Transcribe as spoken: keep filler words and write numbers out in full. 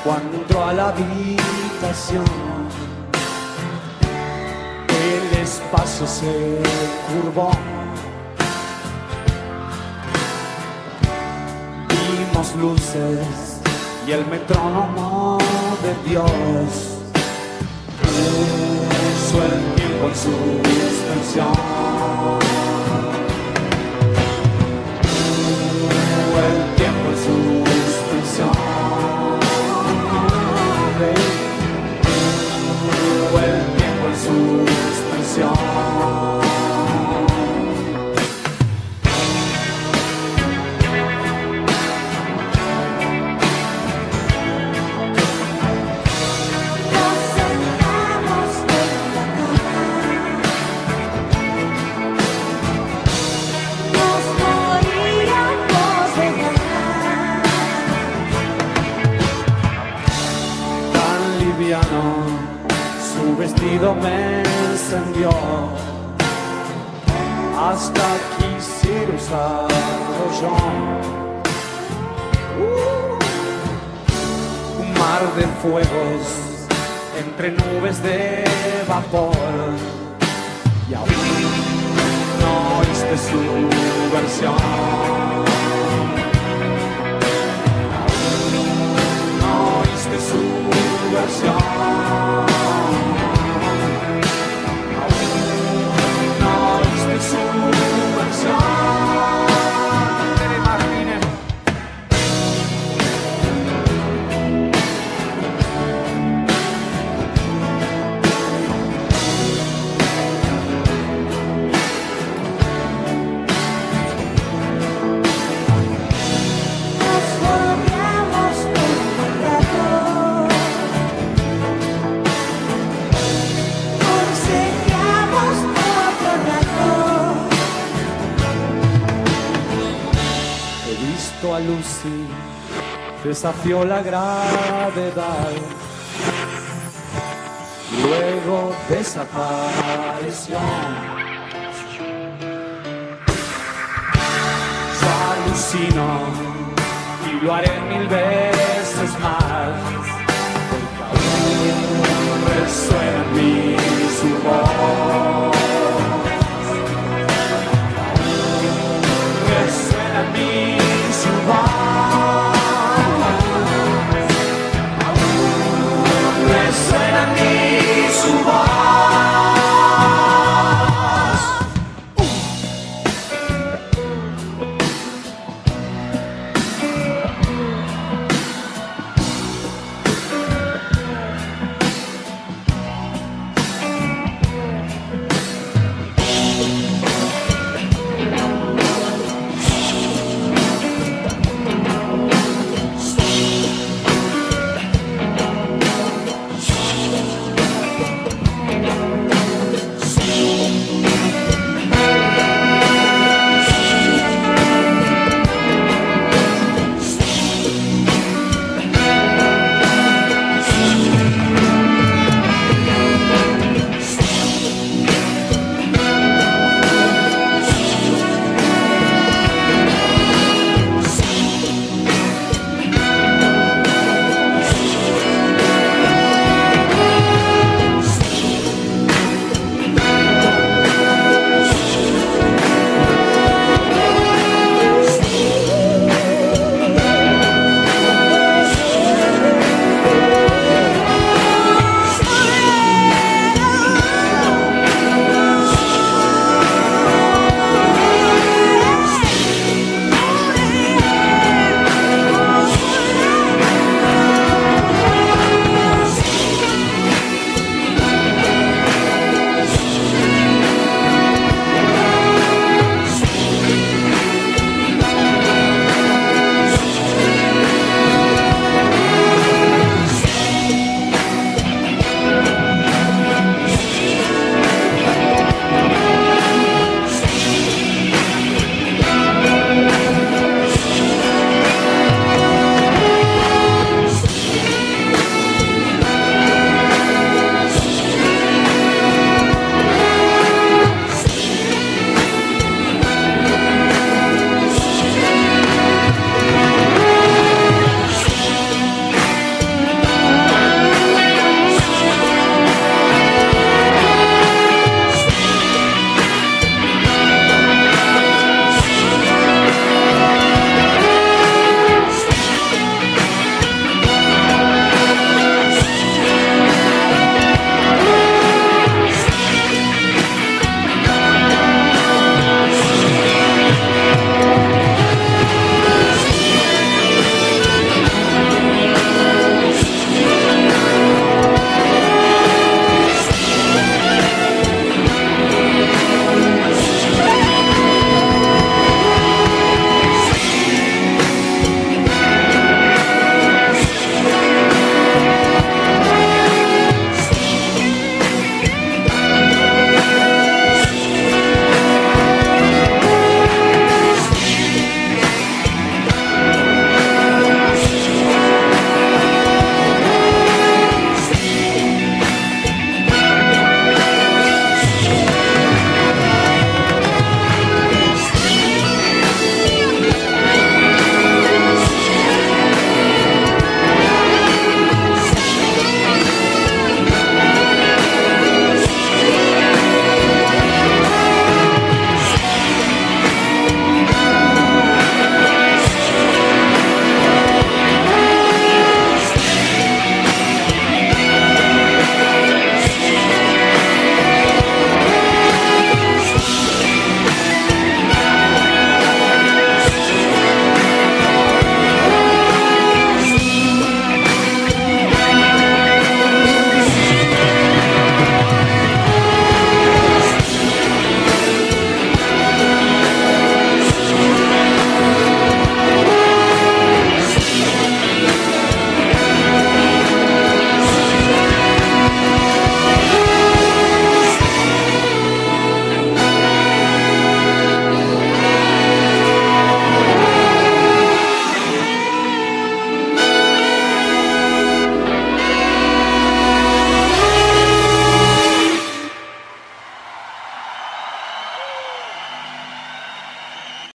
Cuando entró a la habitación, el espacio se curvó. Vimos luces y el metrónomo de Dios puso el tiempo en suspensión. Puso el tiempo en suspensión. Puso el tiempo en suspensión. Su vestido me encendió hasta quisiera usarlo yo. Uh, un mar de fuegos entre nubes de vapor, y aún no oíste su versión. Aún no oíste su versión. Su versión, te lo imagines. Nos volvíamos un rato, conseguíamos otro rato. A Lucy desafió la gravedad, luego desapareció. Yo alucino y lo haré mil veces.